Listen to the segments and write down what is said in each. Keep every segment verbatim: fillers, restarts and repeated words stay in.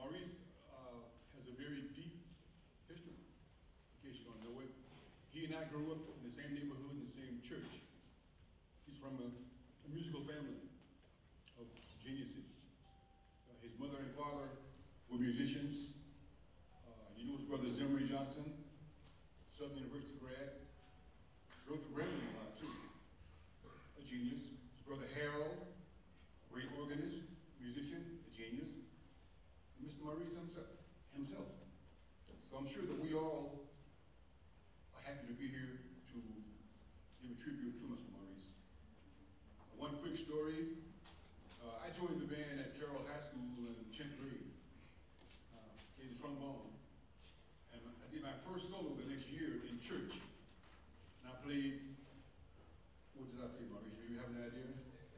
Maurice uh, has a very deep history, in case you don't know it. He and I grew up in the same neighborhood, in the same church. He's from a, a musical family of geniuses. Uh, his mother and father were musicians. Uh, you know his brother Zimri Johnson, Southern University grad. Wrote for Gremlin a lot too, a genius. His brother Harold, a great organist, musician, a genius. And Mister Maurice himself, himself. So I'm sure that we all are happy to be here to give a tribute to Mister Maurice. Uh, one quick story. Uh, I joined the band at Carroll High School in tenth grade. Uh, played the trombone. And I did my first solo the next year in church. And I played, what did I play, Maurice? Do you have an idea?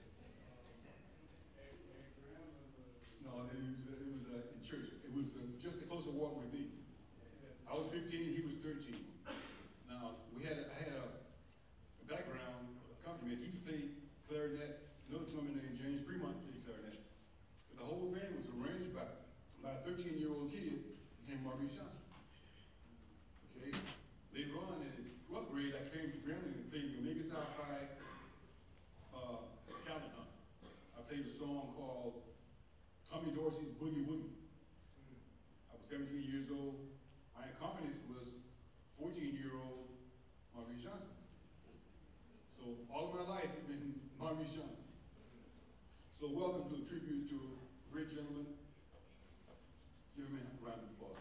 No, it was, it was uh, in church. It was uh, Just a Closer Walk with Thee. I was fifteen, he was thirteen. Now, we had a, I had a, a background accompaniment. He played clarinet. Another gentleman named James Fremont played clarinet. But the whole band was arranged by, by a thirteen-year-old kid named Maurice Johnson. Okay? Later on, in twelfth grade, I came to Gremlin and played the Omega Psi Phi uh, Talent Hunt. I played a song called Tommy Dorsey's Boogie Woogie. I was seventeen years old. My accompanist was fourteen-year-old Maurice Johnson. So all of my life has been Maurice Johnson. So welcome to the tribute to a great gentleman. Give him a round of applause.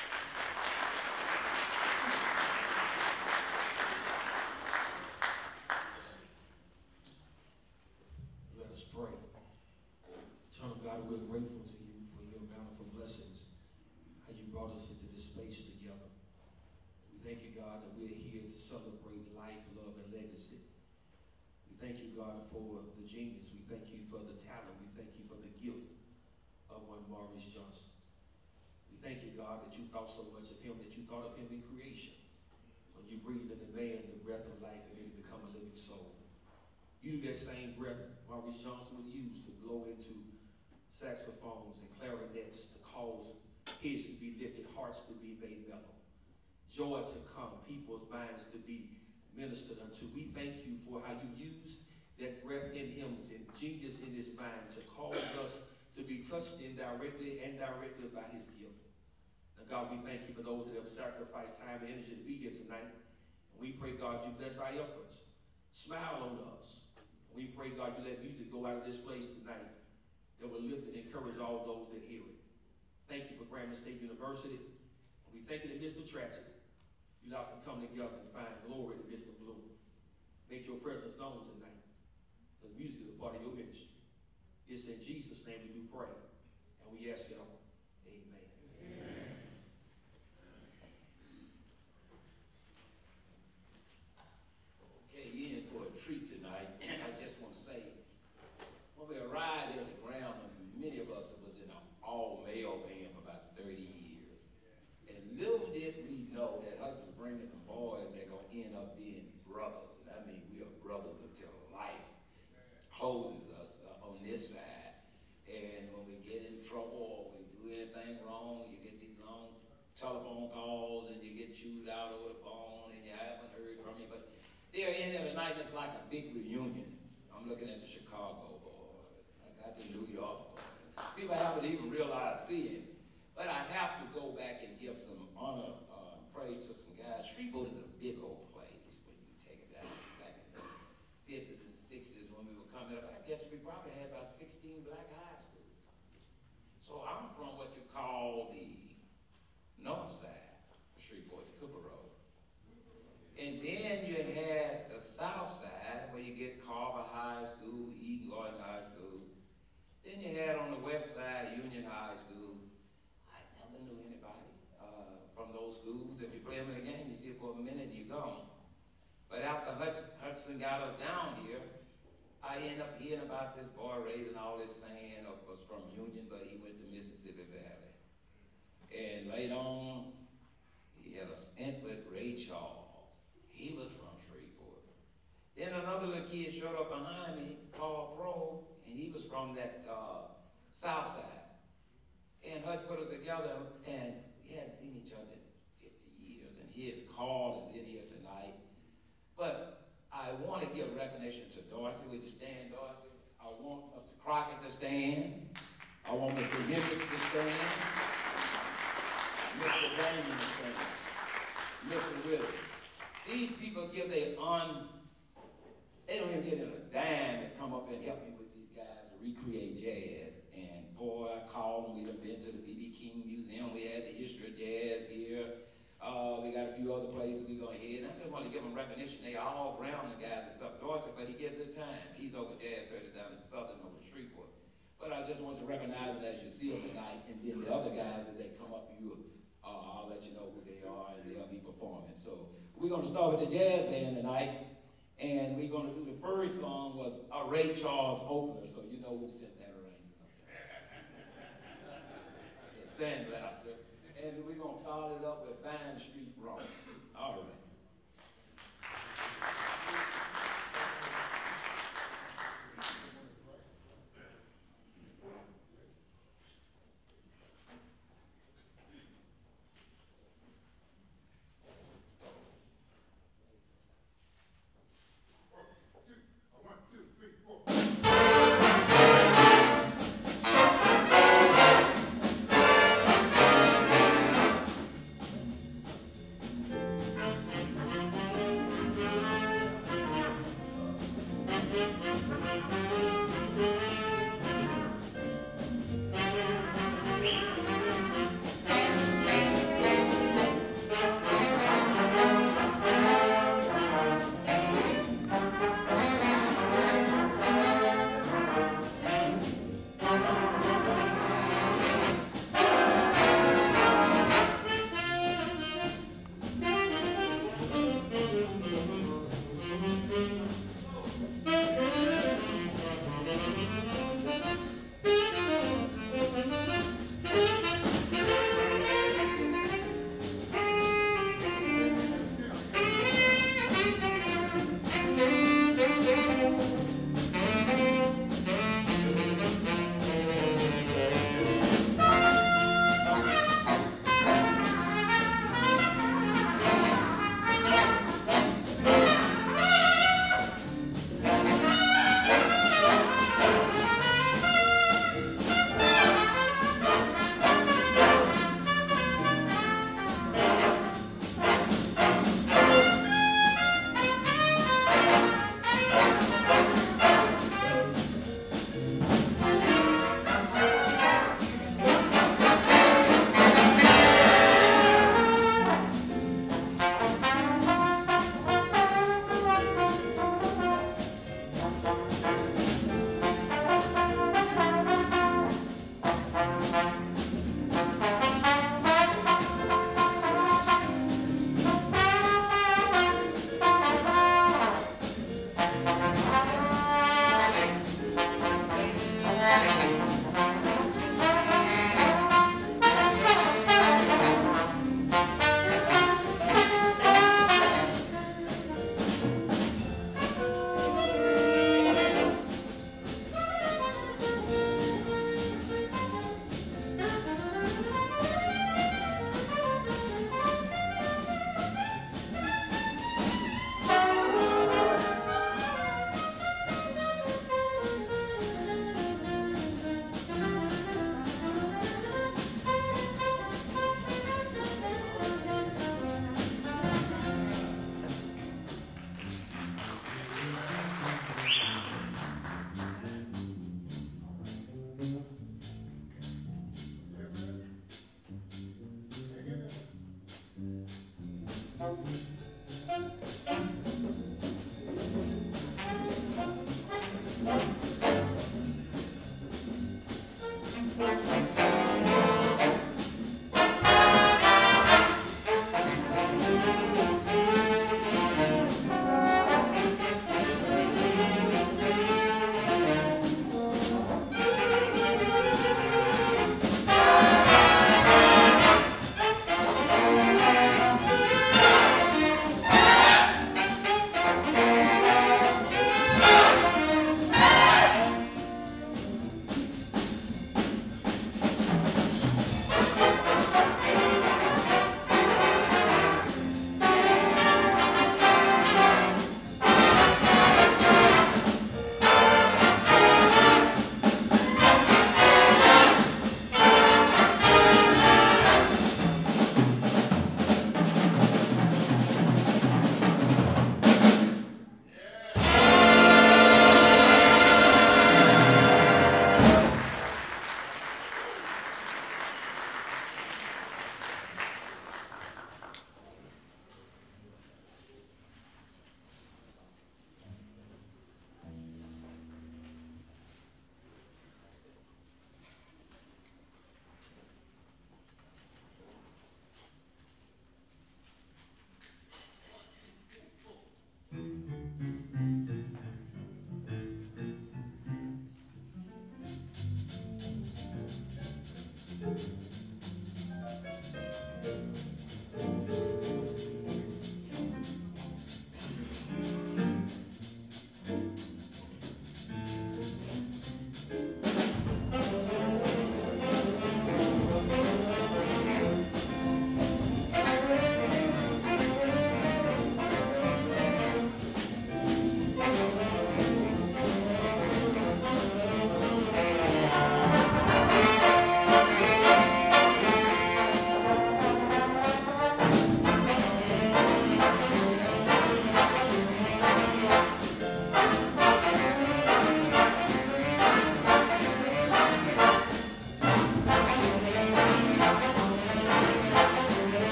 Let us pray. Eternal God, we're grateful to you for your bountiful blessings, how you brought us into this space together. We thank you, God, that we're here to celebrate life, love, and legacy. We thank you, God, for the genius. We thank you for the talent. We thank you for the gift of one Maurice Johnson. We thank you, God, that you thought so much of him, that you thought of him in creation. When you breathed in the man the breath of life and made him become a living soul. You knew that same breath Maurice Johnson would use to blow into saxophones and clarinets to cause heads to be lifted, hearts to be made mellow, joy to come, people's minds to be ministered unto. We thank you for how you used that breath in him and genius in his mind to cause us to be touched indirectly and directly by his gift. Now, God, we thank you for those that have sacrificed time and energy to be here tonight. And we pray, God, you bless our efforts. Smile on us. We pray, God, you let music go out of this place tonight that will lift and encourage all those that hear it. Thank you for Grambling State University. And we thank you in the midst of tragedy. You allow us to come together and find glory in the midst of gloom. Make your presence known tonight. Because music is a part of your ministry. It's in Jesus' name we do pray. And we ask it all. Amen. Amen. Okay, you're in for a treat tonight. I just want to say, when we arrived here at the ground, many of us was in an all-male band for about thirty years. And little did we know that us was bringing some boys that are going to end up being brothers. And I mean, we are brothers until life closes us uh, on this side. And when we get in trouble or we do anything wrong, you get these long telephone calls and you get chewed out over the phone and you haven't heard from you. But they're in there tonight, it's like a big reunion. I'm looking at the Chicago boys. I got the New York boys. People haven't even realized seeing. But I have to go back and give some honor, uh, praise to some guys. Shreveport is a big old place when you take it down back in the fifties and sixties when we were coming up. I guess we probably had about sixteen black high schools. So I'm from what you call the north side of Shreveport, the Cooper Road. And then you had the south side where you get Carver High School, Eden Garden High School. Then you had on the west side Union High School. I never knew anybody uh, from those schools. If you play them in a game, you see it for a minute and you're gone. But after Hudson, Hudson got us down here, I ended up hearing about this boy raising all this sand. Of was from Union, but he went to Mississippi Valley. And later on, he had a stint with Ray Charles. He was from Shreveport. Then another little kid showed up behind me, Carl Pro, and he was from that uh, south side. and Hutch put us together, and we hadn't seen each other in fifty years, and his call is in here tonight. But I want to give recognition to Dorsey. Would you stand, Dorsey? I want Mister Crockett to stand. I want Mister Hendricks to stand. Mister Raymond to stand. Mister Willis. These people give their un, they don't even get in a dime to come up and help me with these guys to recreate jazz. And boy, I called them. We done been to the B B King Museum. We had the history of jazz here. Uh, we got a few other places we go ahead. And I just want to give them recognition. They all ground the guys except Dorsey, but he gives it time. He's over jazz studies down in Southern over Shreveport. But I just want to recognize them as you see them tonight. And then the other guys, as they come up, you, uh, I'll let you know who they are, and they'll be performing. So we're going to start with the jazz band tonight. And we're going to do the first song was a Ray Charles opener, so you know who sent that arrangement up there. The Sandblaster. And we're going to follow it up with Vine Street Rock. All right. Thank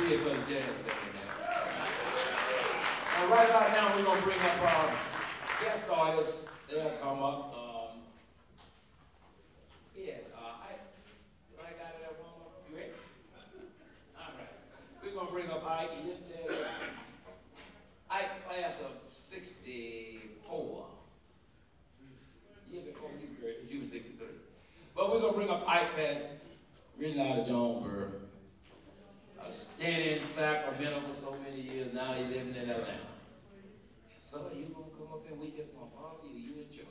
see it, Brother Jazz doing that. Now, right about now, we're gonna bring up our guest artists. They'll come up. Um, yeah, uh, I, I got it at one more. You ready? All right. We're gonna bring up Ike. He didn't tell you. Ike, class of sixty-four. Yeah, before you, girl, you were sixty-three. But we're gonna bring up Ike Patton, written out of Jonesboro. Uh, staying in Sacramento for so many years, now he's living in Atlanta. So you gonna come up and we just gonna follow you, you enjoy.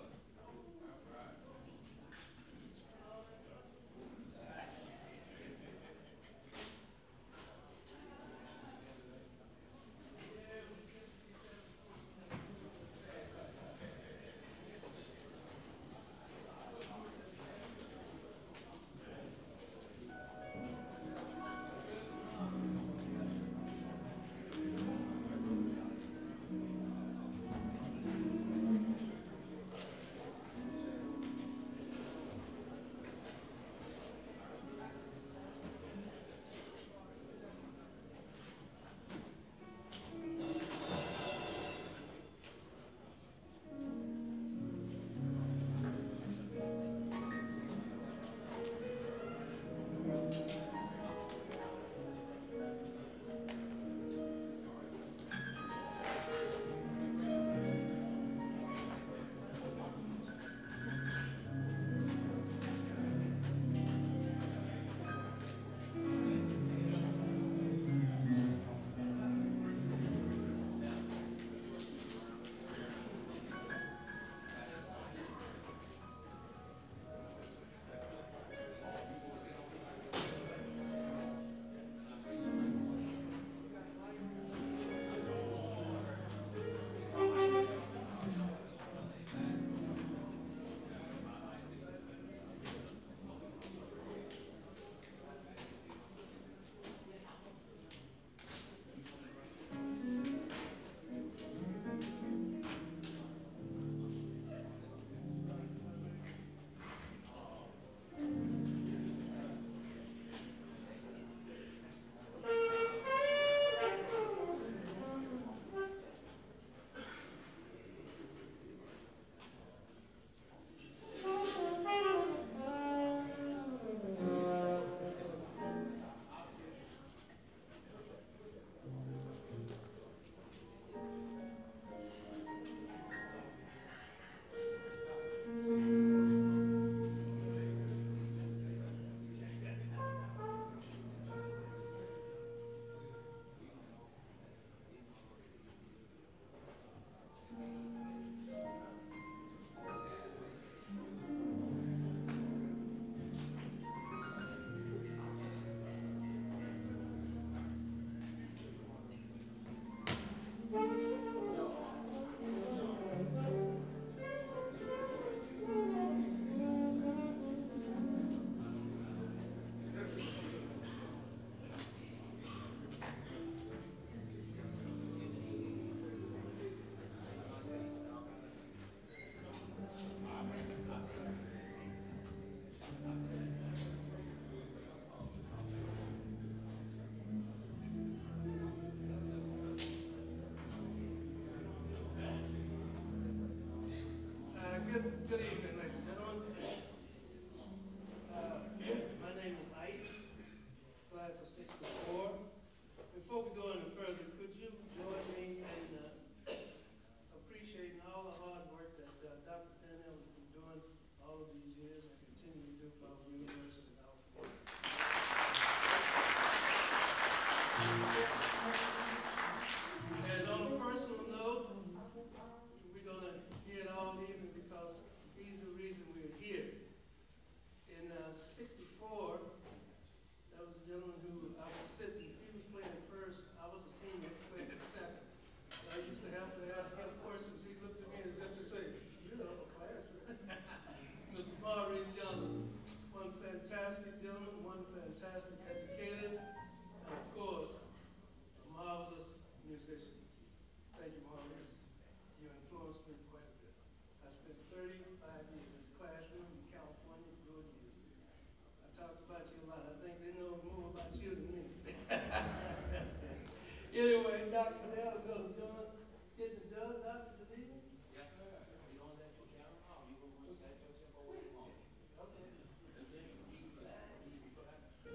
Anyway, Doctor Dell is going to join, get the done, Doctor DeVito. Yes, sir. You don't let your camera off. You gonna go set yourself over where you want. Okay. And then you can be glad, you be glad.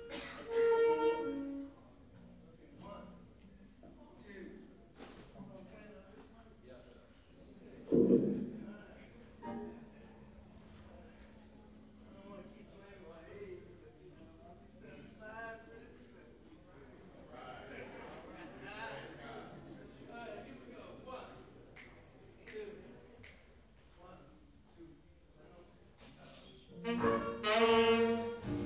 One, two. Okay, now this one. Yes, sir. I don't want to keep playing my age, but you know, I'll be seventy-five pretty soon. All right, here we go. One, two, one, two.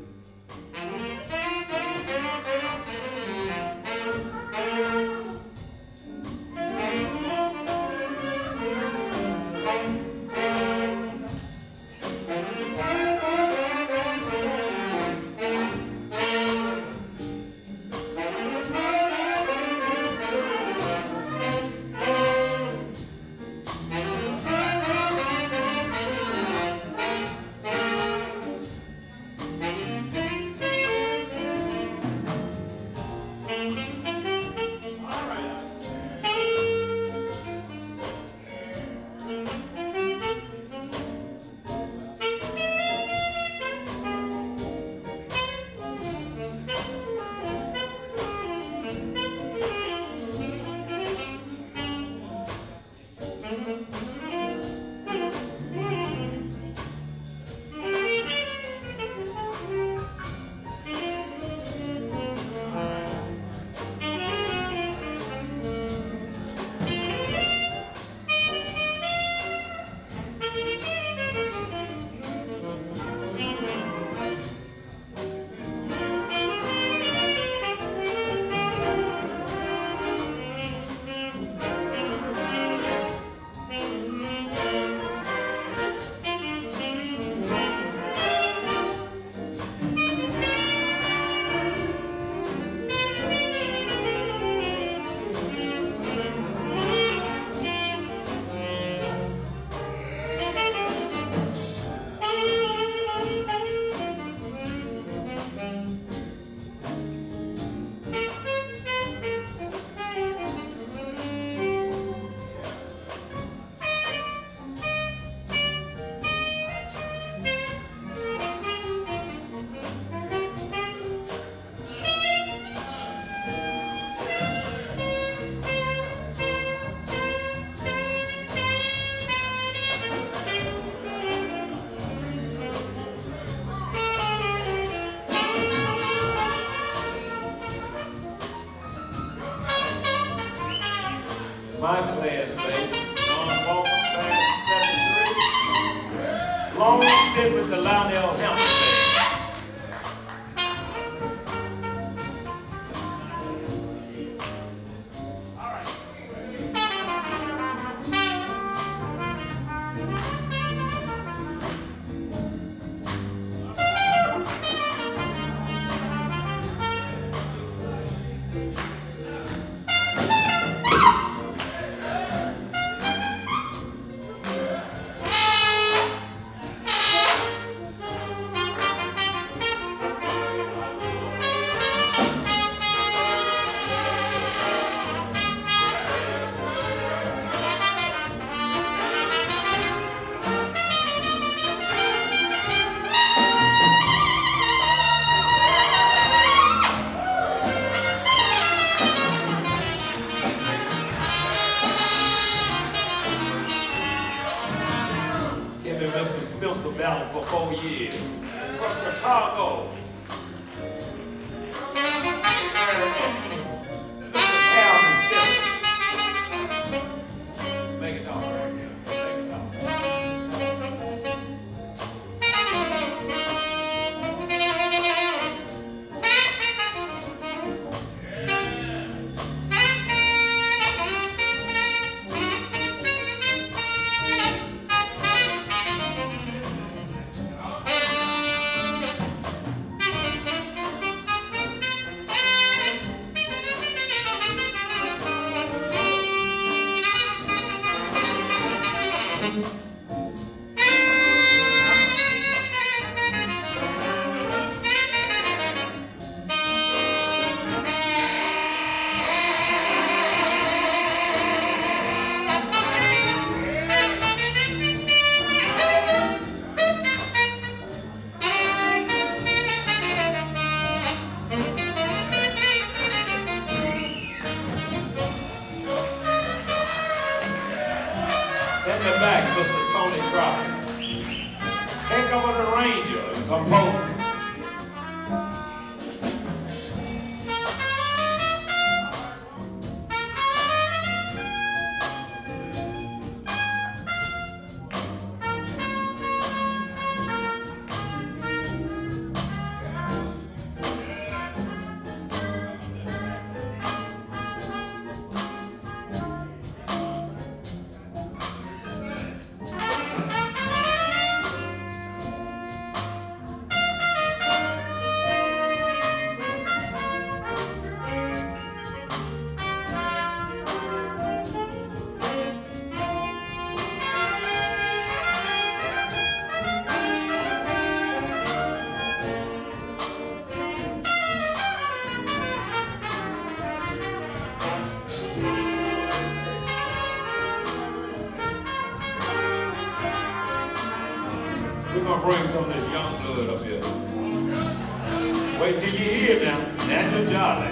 My classmate, John Walker, class seventy-three. Long stint with the Lionel Hampton Band. Mister Spencer Battle for four years. From Chicago. Calvin Stillman. Make it talk right here. Make it talk. Composer. We're gonna bring some of this young blood up here. Wait till you hear it now. National Jolly.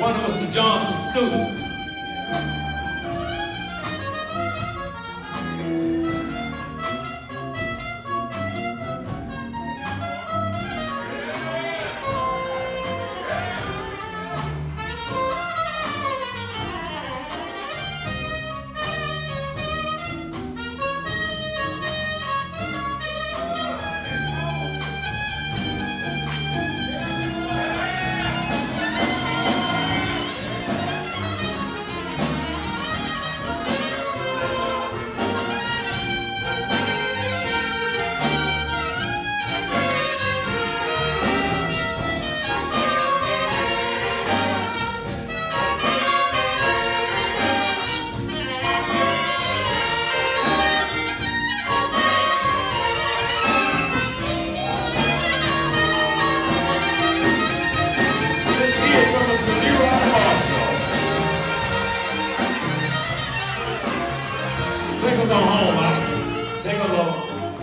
One of Mister Johnson's students. Take us on home, Mike. Take us on.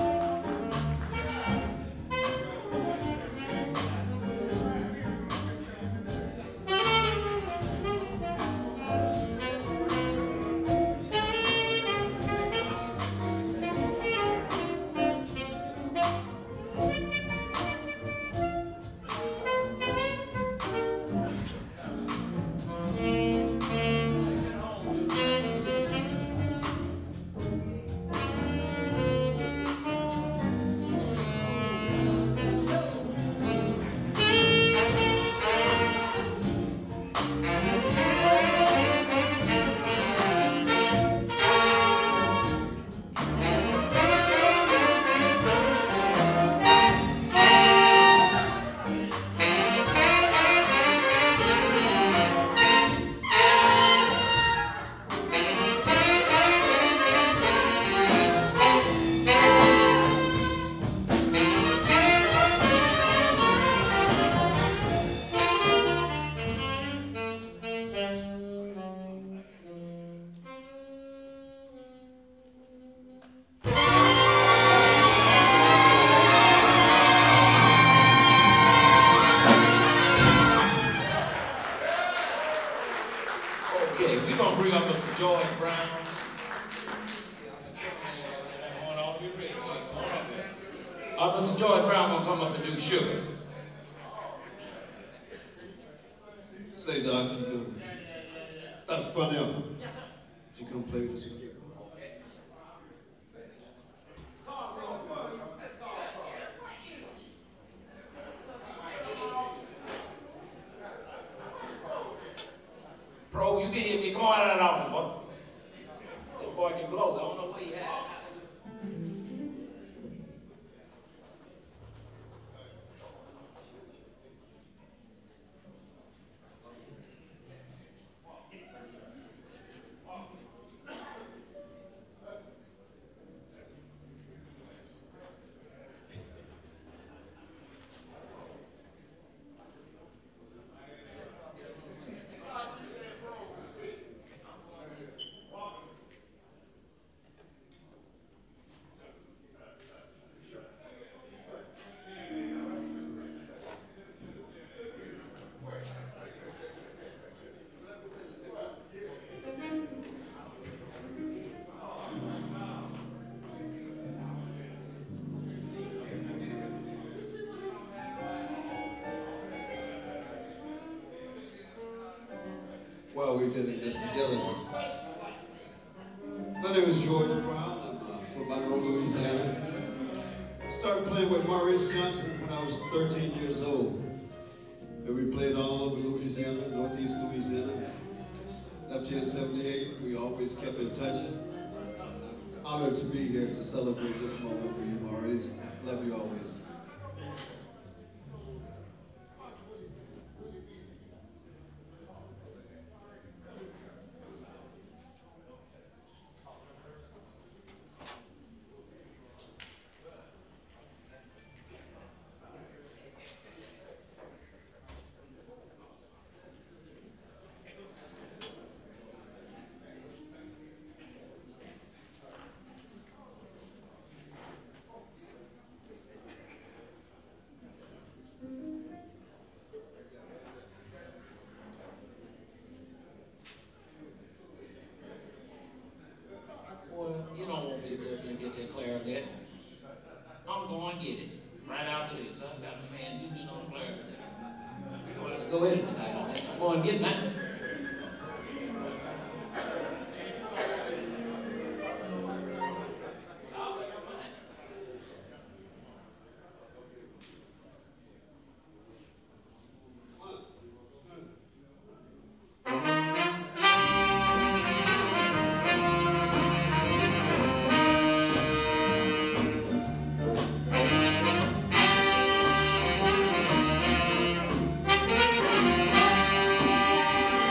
Uh, Mister George Brown gonna come up and do Sugar. Say, Doc, you do. Doctor Parnell, would you come play with us? Pro, you get here, come on out of that office, boy. That boy can blow. I don't know where he at. While we're getting this together, my name is George Brown. I'm uh, from Monroe, Louisiana. Started playing with Maurice Johnson when I was thirteen years old. And we played all over Louisiana, Northeast Louisiana. Left here in seventy-eight. We always kept in touch. I'm honored to be here to celebrate this moment for you, Maurice. Love you always. now. Thank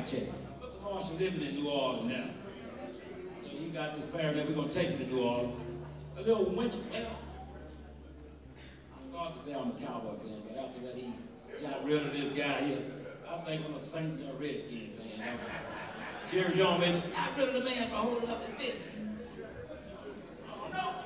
check. Mister Marshall living in New Orleans now. So you got this paragraph, we're gonna take you to New Orleans. A little winter, well, I started to say I'm a Cowboy fan, but after that he got rid of this guy here. I think I'm a Saints and a Redskins fan. Jerry Jones made us got rid of the man for holding up his business. I don't know.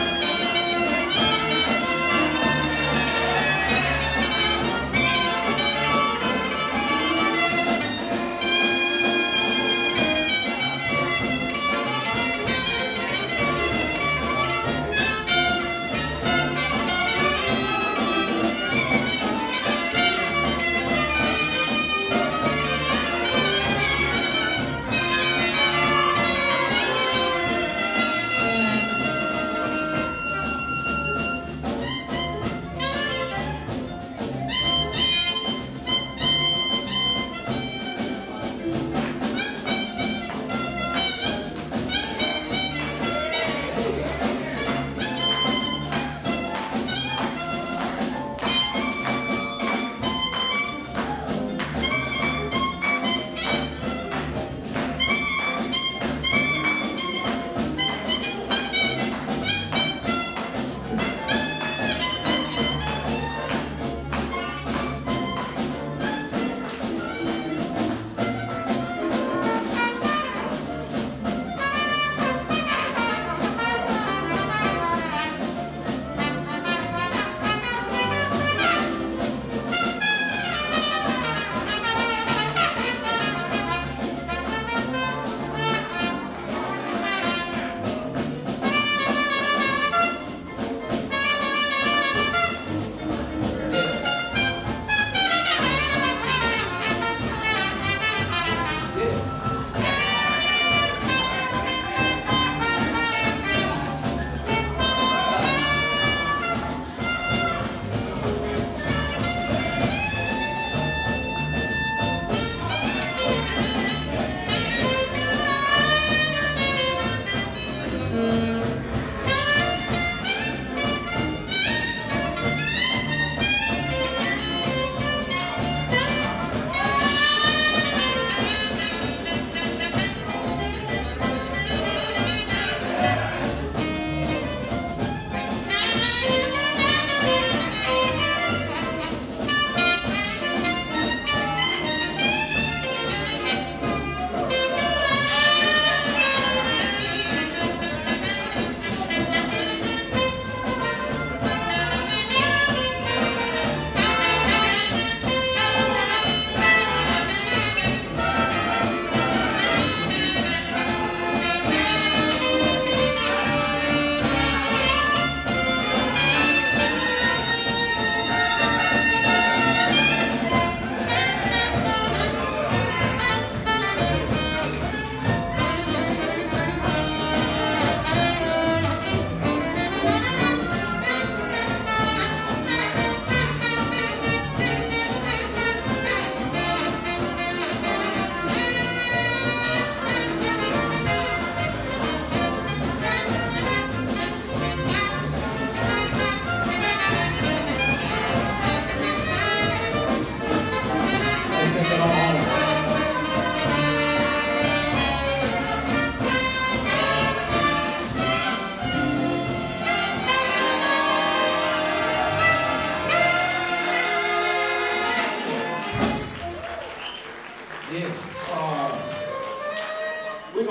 Thank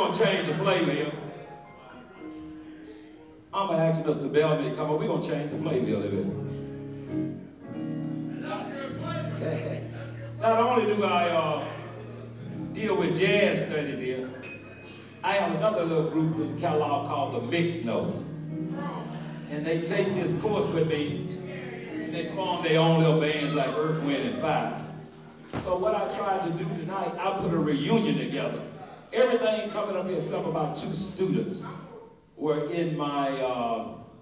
gonna change the flavor here. I'm gonna ask Mister Bellamy to come up. We're gonna change the flavor here a little bit. Not only do I uh, deal with jazz studies here, I have another little group in Kellogg called the Mixed Notes. And they take this course with me, and they form their own little bands like Earth, Wind, and Fire. So what I tried to do tonight, I put a reunion together. Everything coming up here, except about two students were in my uh,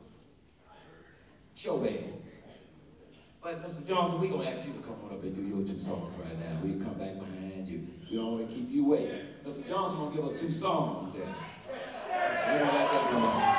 show band. But Mister Johnson, we're gonna ask you to come on up and do your two songs right now. We'll come back behind you. We don't want to keep you waiting. Mister Johnson gonna give us two songs there. We don't let that come on.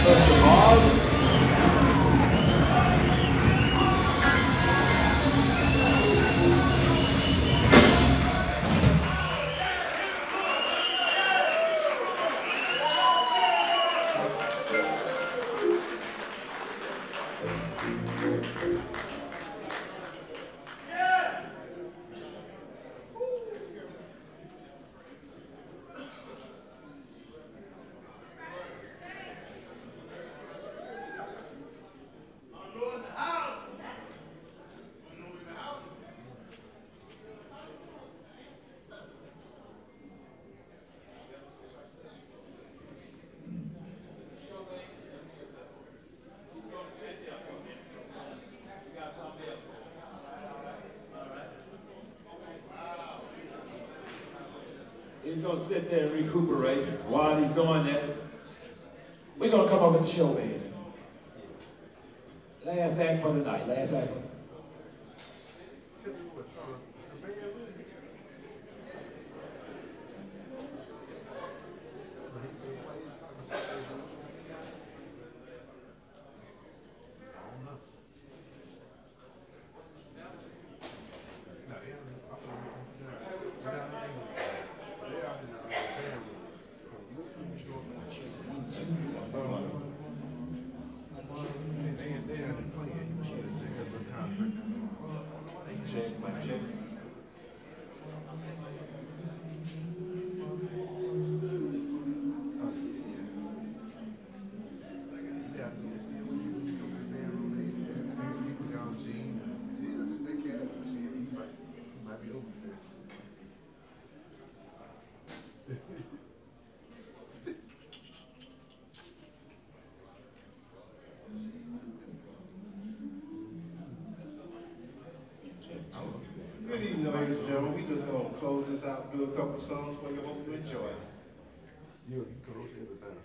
Mister Bob. He's going to sit there and recuperate. While he's doing that, we're going to come up with the show, man. Last act for the night. Last act for the night. Good evening, ladies and gentlemen. We just gonna close this out, do a couple of songs for you. Hope you enjoy. You, you close everything.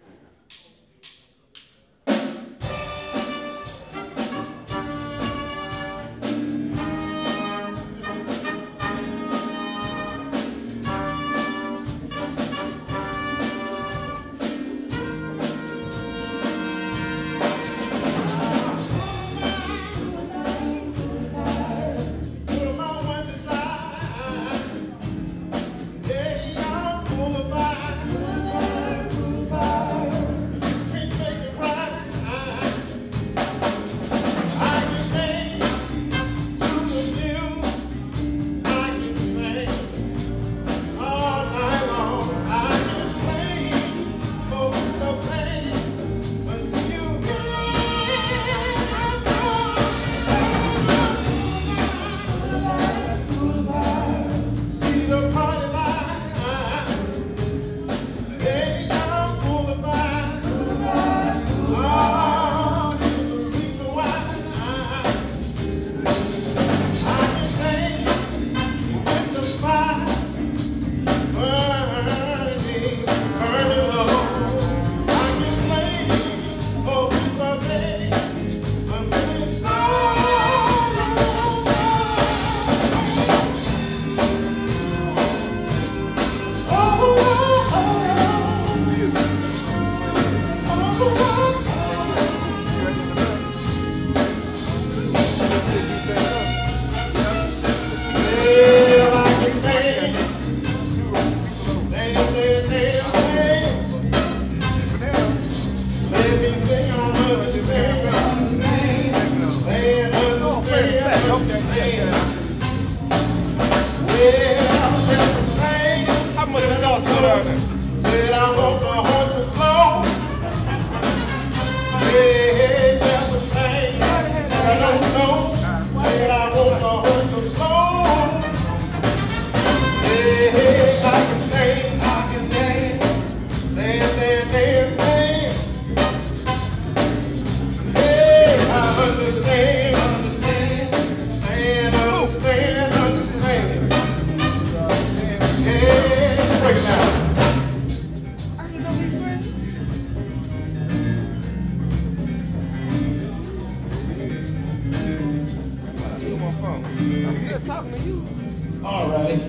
All right.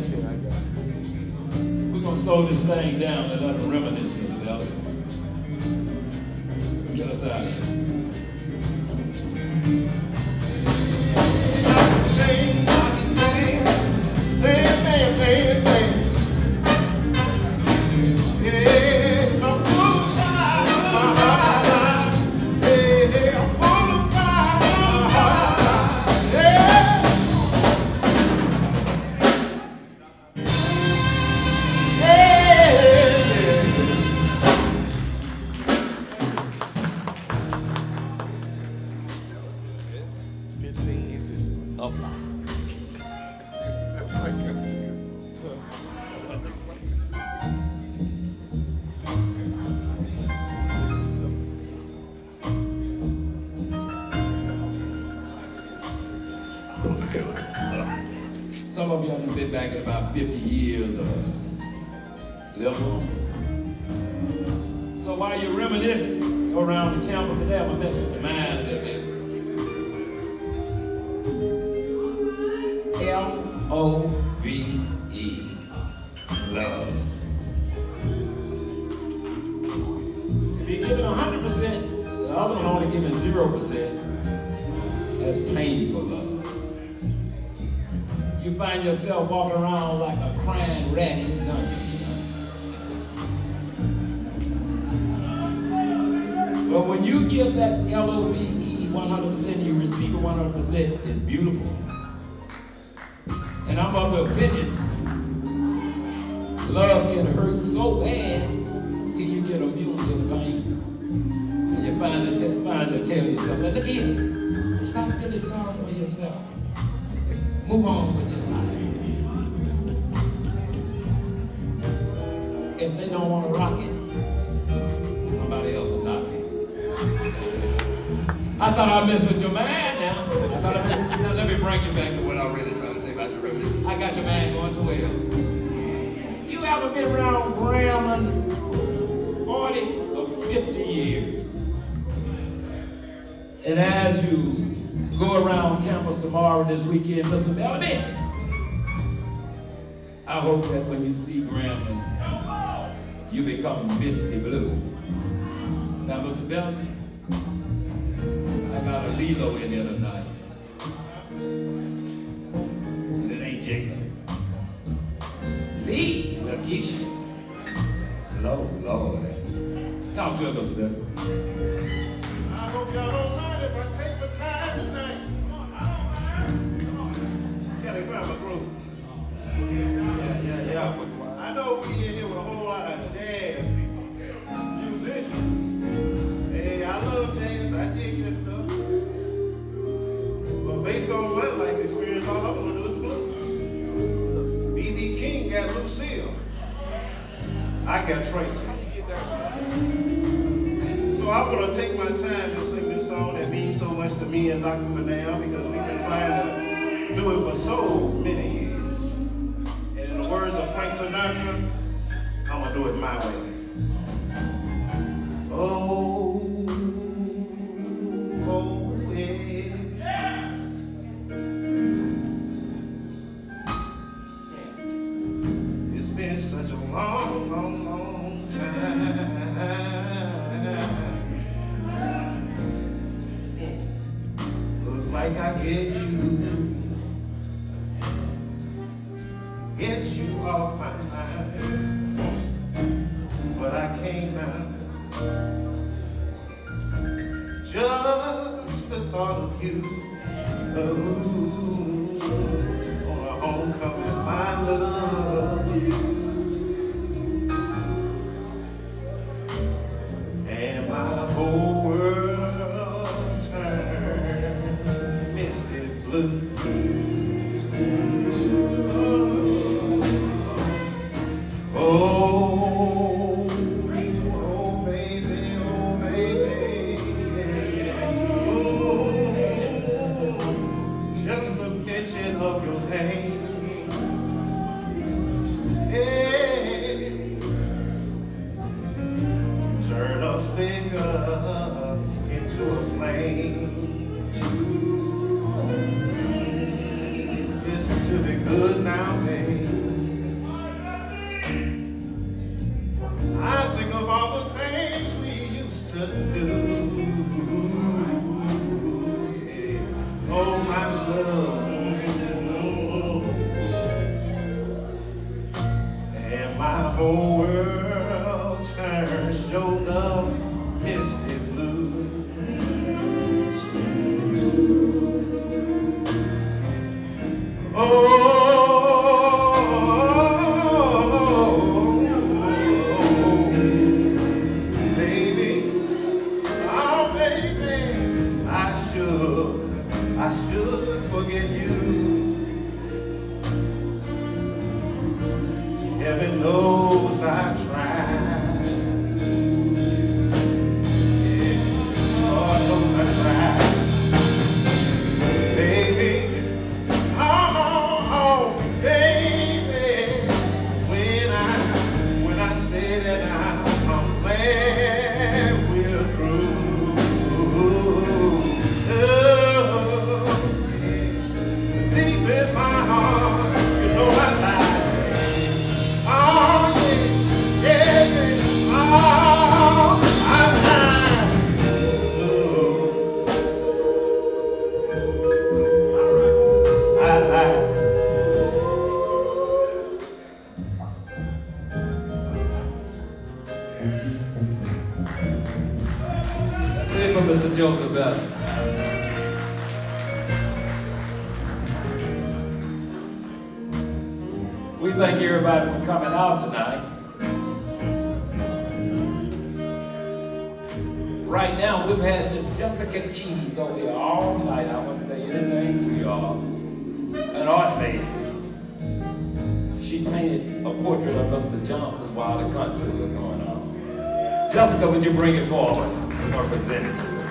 We're going to slow this thing down and let the reminiscences of it. Get us west side here. Some of y'all have been back in about fifty years or little more. So while you reminisce around the campus today, I'm gonna mess with your mind a little bit. L O V E, love. If you're giving one hundred percent, the other one only giving zero percent, that's painful love. You find yourself walking around like a crying rat in the dungeon. But when you give that L O V E one hundred percent, you receive it one hundred percent, it's beautiful. And I'm of the opinion, love can hurt so bad till you get immune to the pain. And you find to, find to tell yourself, look here, stop feeling sorry for yourself. Move on with your life. If they don't want to rock it, somebody else will knock it. I thought I'd mess with your man now. I thought I'd, now let me bring you back to what I'm really trying to say about your remedy. I got your man going so well. You haven't been around Grambling forty or fifty years. And as you go around campus tomorrow this weekend, Mister Bellamy, I hope that when you see Grambling, you become misty blue. Now, Mister Bellamy, I got a Lilo in here tonight. And it ain't Jacob. Lee, Lakeisha. Lord, Lord. Talk to us, Mister Bellamy. I hope y'all don't mind if I take my time tonight. Can they find my groove? Yeah, yeah, yeah. I know we in here with a whole lot of jazz people, musicians. Hey, I love jazz. I dig this stuff. But based on my life experience, all I want to do is the blues. B B King got Lucille. I got Tracy. So I want to take my time to sing this song that means so much to me and Doctor Vanell, because we've been trying to do it for so many years. And in the words of Frank Sinatra, I'm going to do it my way. Oh, oh, yeah. It's been such a long, long, long time. Like I get you, get you off my mind, but I can't now. Just the thought of you, oh, on a homecoming, my love you, and my whole world turned misty blue. Oh, oh, baby, oh, baby, oh, just the mention of your name are better. We thank everybody for coming out tonight. Right now, we've had Miss Jessica Keys over here all night. I want to say anything to y'all. An art lady. She painted a portrait of Mister Johnson while the concert was going on. Jessica, would you bring it forward or present it to us?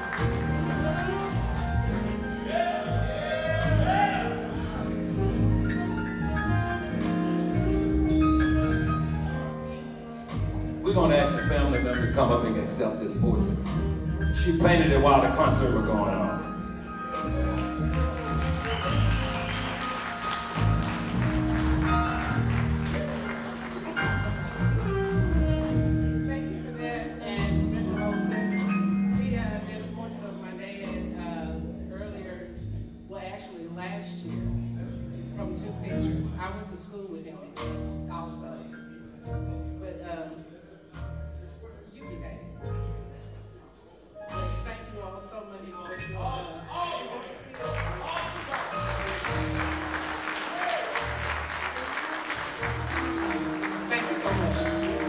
We're going to ask the family member to come up and accept this portrait. She painted it while the concert was going on. Thank you for that. And Mister Olson, we uh, did a portrait of my dad uh, earlier, well, actually last year, from two pictures. I went to school with him also. But um, you be back. But thank you all so much for what you all done. Thank you so much.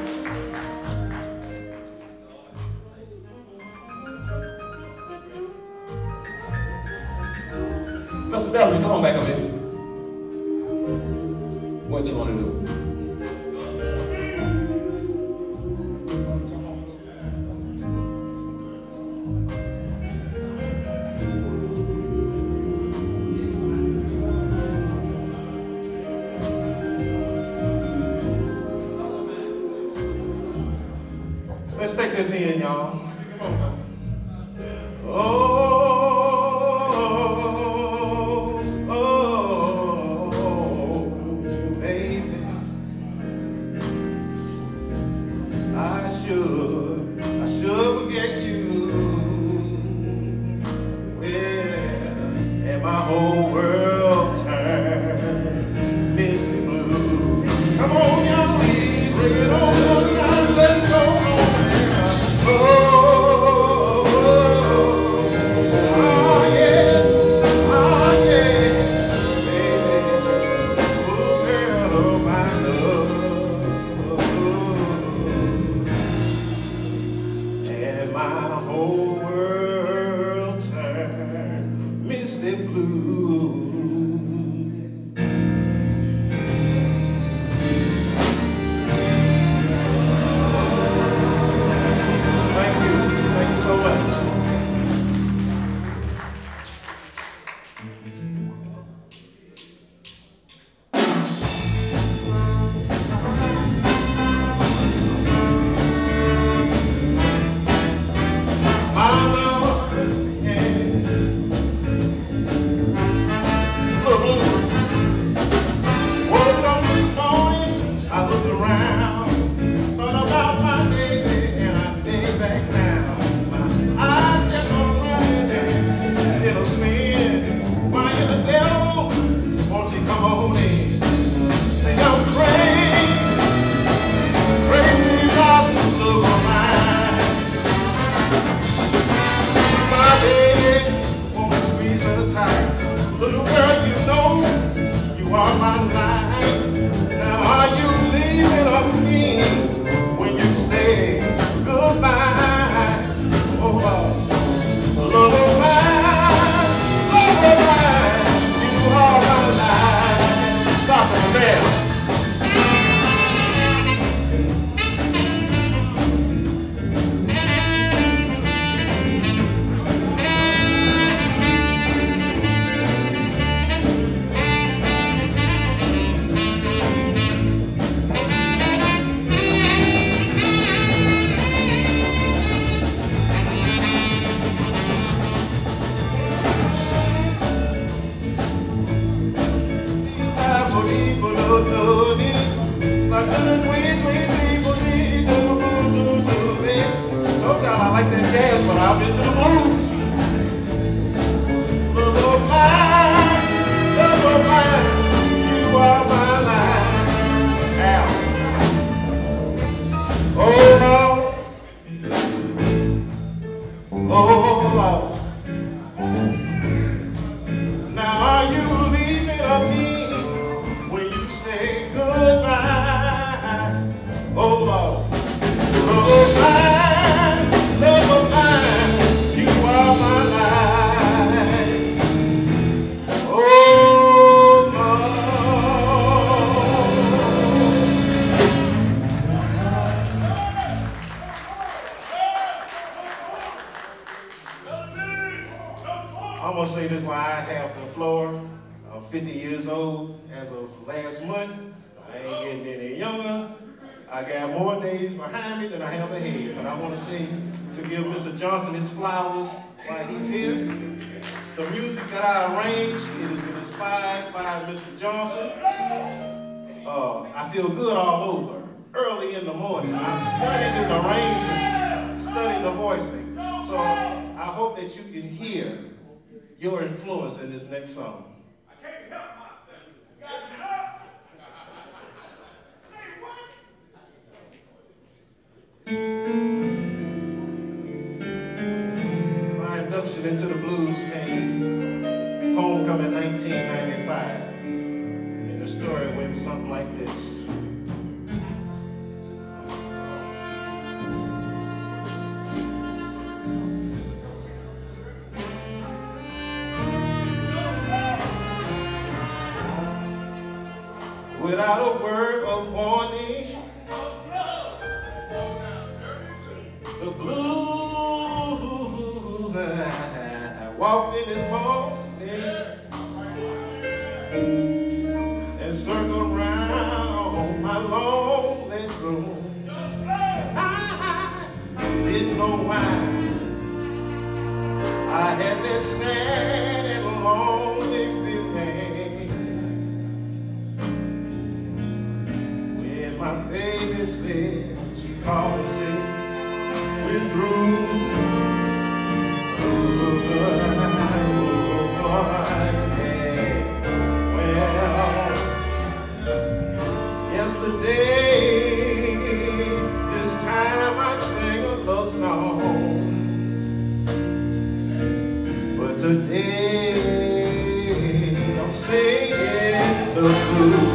Mister Bellamy, come on back up here. What you want to do? Let's take this in, y'all. Oh, oh, oh, baby. I should, I should forget you. Yeah, and my whole world turned misty blue. Come on, y'all, please, bring it on, on, let's go on. Oh. I'm gonna say this while I have the floor. I'm fifty years old as of last month. I ain't getting any younger. I got more days behind me than I have ahead. But I want to say, to give Mister Johnson his flowers while he's here. The music that I arranged, it has been inspired by Mister Johnson. Uh, I feel good all over. Early in the morning, I'm studying his arrangements, studying the voicing. So I hope that you can hear your influence in this next song. I can't help myself. You got it up. Say what? My induction into the blues came homecoming nineteen ninety-five. And the story went something like this. Without a word of warning, the blues, I walked in this morning and circled round my lonely room. I didn't know why I had that sad and lonely feeling. My baby said, she called and said, we're through. Oh, yeah. Well, yesterday, this time I'd sing a love song. But today, I'm singing the blues.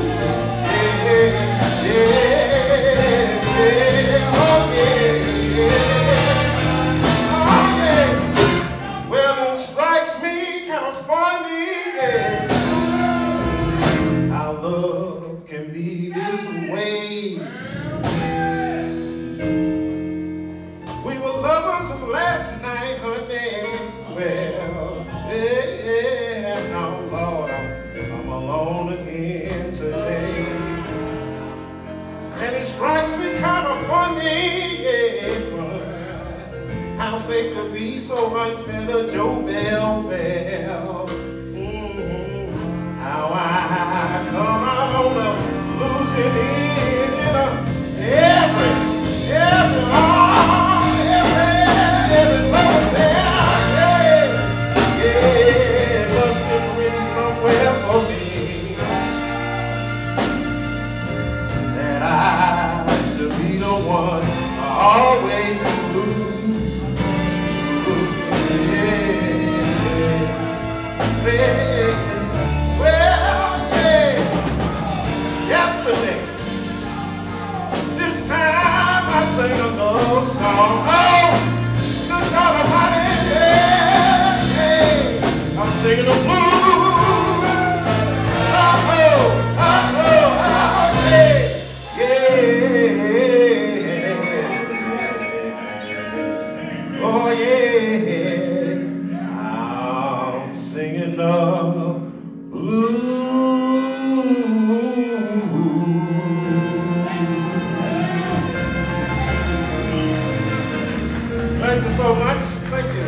Fake to be so unfair to Joe Bell Bell. Mm-hmm. How I come out on the losing end in a every, every, oh, every, every love there. Yeah, yeah, must be written somewhere for me that I should be the one always to lose. Well, yeah, yesterday, this time I sang a love song. Oh, good God Almighty, yeah, yeah. I'm singing the blues. Oh, oh, oh, oh, yeah, yeah. Oh, yeah. Singing the blues. Thank you so much. Thank you.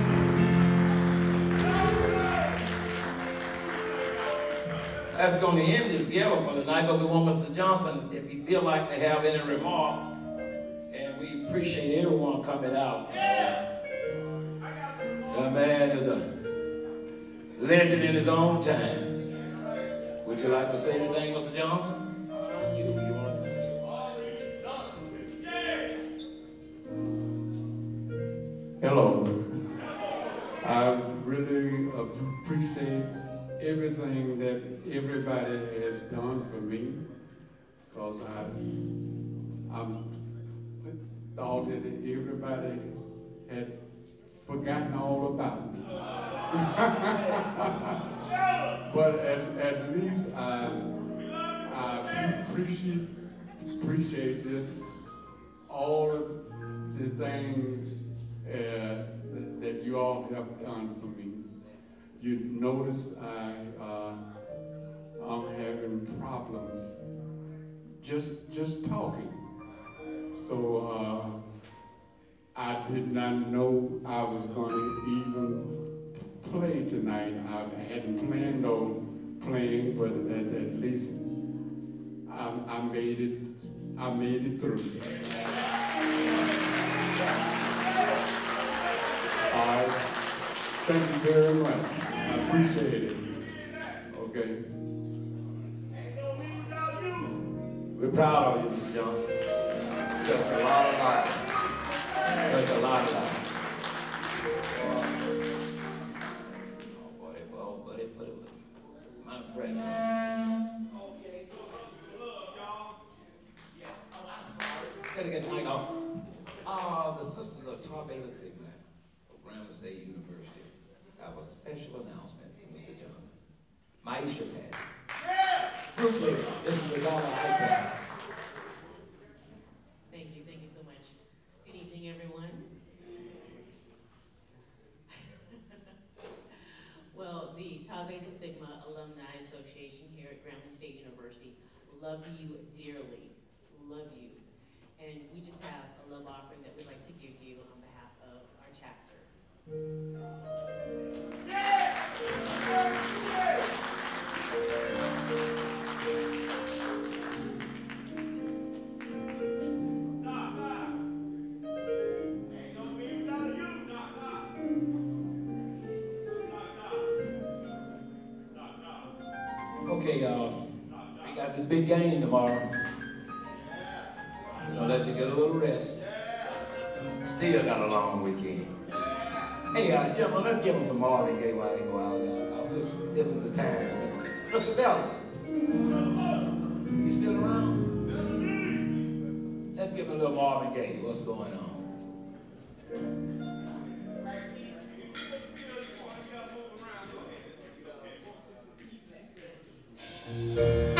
That's going to end this gala for tonight, but we want Mister Johnson, if you feel like to have any remarks, and we appreciate everyone coming out. That man is a legend in his own time. Would you like to say anything, Mister Johnson? You, you want to Hello. I really appreciate everything that everybody has done for me, because I I'm thought that everybody had forgotten all about me. But at, at least I, I appreciate, appreciate this, all of the things uh, that you all have done for me. you notice I, uh, I'm having problems just, just talking. So uh, I did not know I was going to even play tonight. I hadn't planned on playing, but at, at least I, I made it. I made it through. All right. Thank you very much. I appreciate it. Okay. We're proud of you, Mister Johnson. Touched a lot of lives. Touched a lot of lives. Oh, buddy, oh, buddy, buddy, buddy. My friend. Okay. Love, y'all. Yes. Oh, I'm sorry. Gotta get the mic off. Ah, the Sisters of Tau Beta Sigma of Grambling State University have a special announcement to Mister Johnson. Maisha Tad. Yeah! Brooklyn, this is the daughter iPad. Thank you, thank you so much. Good evening, everyone. Well, the Tau Beta Sigma Alumni Association here at Grambling State University love you dearly, love you. And we just have a love offering that we'd like to give you on behalf of our chapter. Okay, y'all. We got this big game tomorrow. We're gonna let you get a little rest. Still got a long weekend. Hey, uh, gentlemen, let's give them some Marvin Gaye while they go out there. This, this is the time. Mister Delegate, you still around? Let's give him a little Marvin Gaye. What's going on?